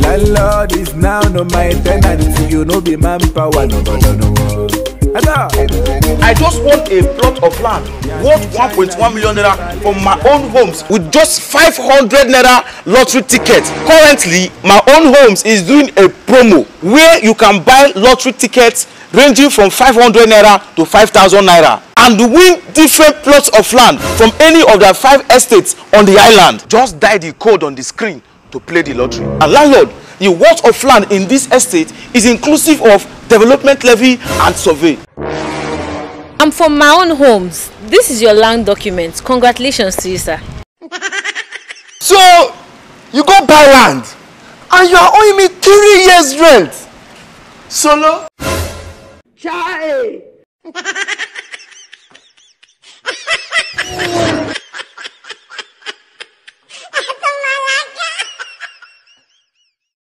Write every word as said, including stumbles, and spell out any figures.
Landlord is now no my tenant. You know be manpower, no no no no. I just want a plot of land worth one point one million naira for my own homes with just five hundred naira lottery tickets. Currently, my own homes is doing a promo where you can buy lottery tickets ranging from five hundred naira to five thousand naira and win different plots of land from any of the five estates on the island. Just dial the code on the screen to play the lottery. And landlord, the worth of land in this estate is inclusive of development levy and survey. I'm from my own homes. This is your land document. Congratulations to you, sir. So, you go buy land and you are owing me three years rent. Solo? Chai!